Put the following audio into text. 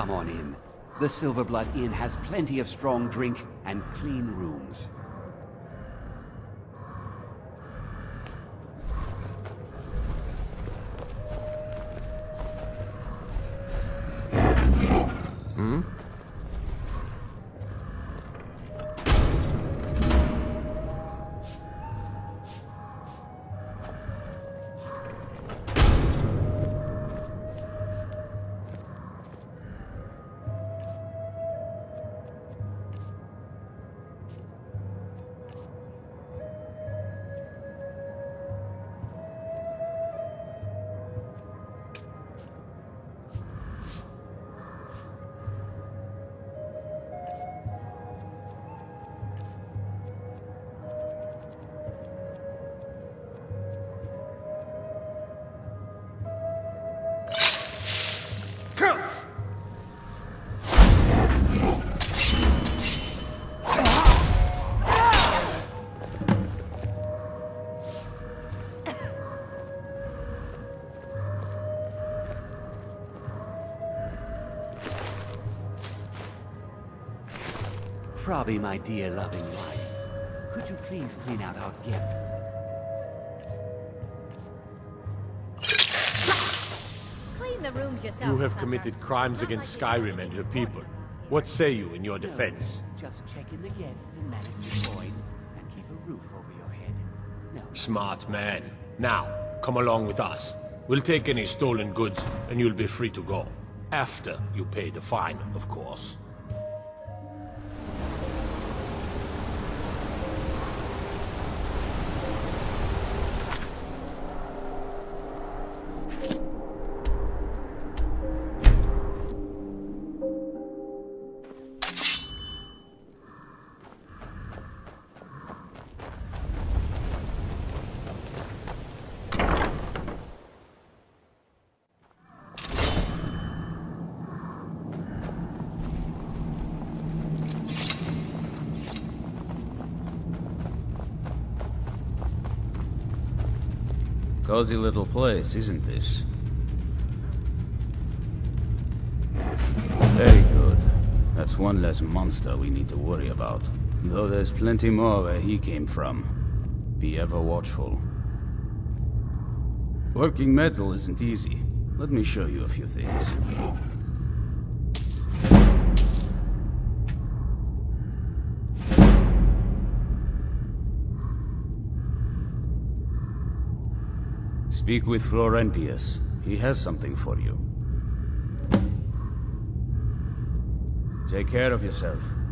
come on in. The Silverblood Inn has plenty of strong drink and clean rooms. Frobby, my dear loving wife, could you please clean out our gift? Clean the rooms yourself. You have committed crimes against Skyrim and her people. What say you in your defense? Just check in the guests and manage the coin, and keep a roof over your head. No. Smart man. Now, come along with us. We'll take any stolen goods, and you'll be free to go. After you pay the fine, of course. Cozy little place, isn't this? Very good. That's one less monster we need to worry about. Though there's plenty more where he came from. Be ever watchful. Working metal isn't easy. Let me show you a few things. Speak with Florentius. He has something for you. Take care of yourself.